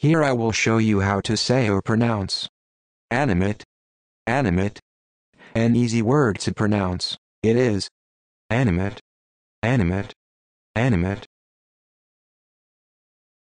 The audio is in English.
Here I will show you how to say or pronounce animate, animate. An easy word to pronounce. It is animate, animate, animate.